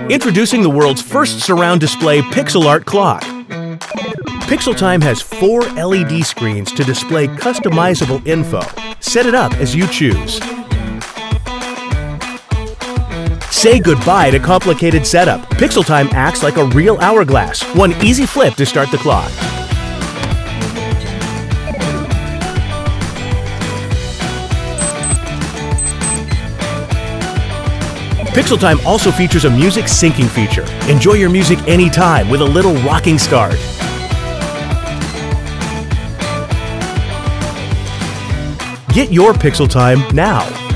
Introducing the world's first surround display pixel art clock. Pixeltime has 4 LED screens to display customizable info. Set it up as you choose. Say goodbye to complicated setup. Pixeltime acts like a real hourglass. One easy flip to start the clock. Pixeltime also features a music syncing feature. Enjoy your music anytime with a little rocking start. Get your Pixeltime now.